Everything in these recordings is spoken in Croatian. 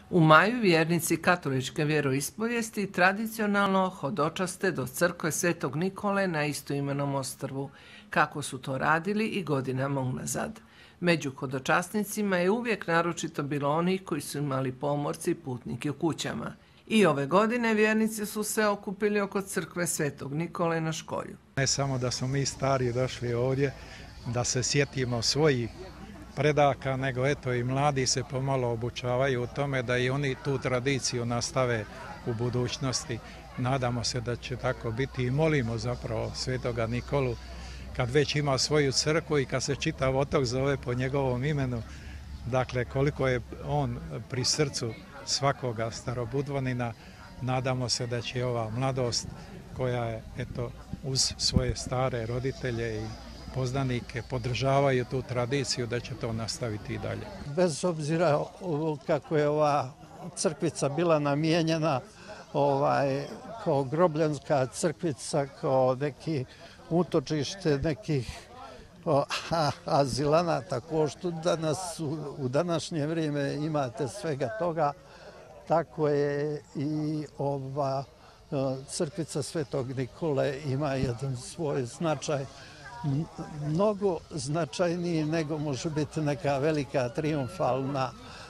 U maju vjernici katoličke vjeroispovijesti tradicionalno hodočaste do crkve Svetog Nikole na istoimenom ostrvu, kako su to radili i godinama unazad. Među hodočasnicima je uvijek naročito bilo onih koji su imali pomorci i putnike u kućama. I ove godine vjernici su se okupili oko crkve Svetog Nikole na Školju. Ne samo da smo mi stari došli ovdje da se sjetimo svojih predaka, nego eto i mladi se pomalo obučavaju u tome da i oni tu tradiciju nastave u budućnosti. Nadamo se da će tako biti i molimo zapravo Svetoga Nikolu kad već ima svoju crkvu i kad se čitav otok zove po njegovom imenu, dakle koliko je on pri srcu svakoga starobudvanina, nadamo se da će ova mladost koja je eto uz svoje stare roditelje i poznanike podržavaju tu tradiciju, da će to nastaviti i dalje. Bez obzira kako je ova crkvica bila namijenjena kao grobljanska crkvica, kao neki utočište nekih azilanata, ko što danas u današnje vrijeme imate svega toga, tako je i ova crkvica Svetog Nikole ima jedan svoj značaj, mnogo značajniji nego može biti neka velika trijumfalna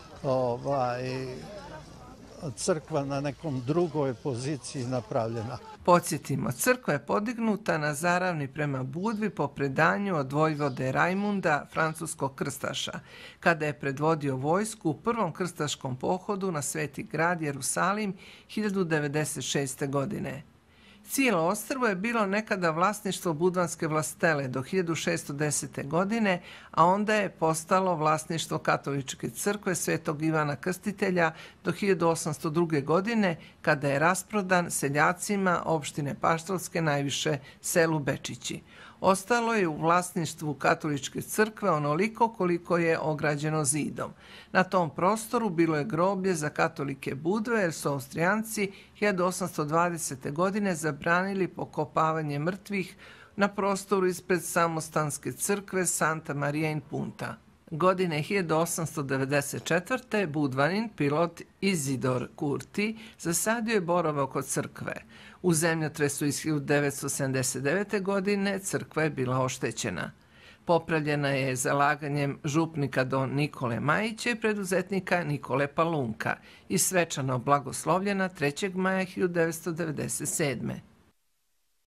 crkva na nekom drugoj poziciji napravljena. Podsjetimo, crkva je podignuta na Zaravni prema Budvi po predanju od vojvode Rajmunda, francuskog krstaša, kada je predvodio vojsku u prvom krstaškom pohodu na Sveti grad Jerusalim 1096. godine. Cijelo ostrvo je bilo nekada vlasništvo budvanske vlastele do 1610. godine, a onda je postalo vlasništvo katoličke crkve Svetog Ivana Krstitelja do 1802. godine, kada je rasprodan seljacima opštine Paštalske, najviše selu Bečići. Ostalo je u vlasništvu katoličke crkve onoliko koliko je ograđeno zidom. Na tom prostoru bilo je groblje za katolike Budve jer su Austrijanci 1820. godine zabranili pokopavanje mrtvih na prostoru ispred samostanske crkve Santa Maria in Punta. Godine 1894. budvanin pilot Izidor Kurti zasadio je borove oko crkve. U zemljotresu iz 1979. godine crkva je bila oštećena. Popravljena je zalaganjem župnika don Nikole Majića i preduzetnika Nikole Palunka i svečano blagoslovljena 3. maja 1997.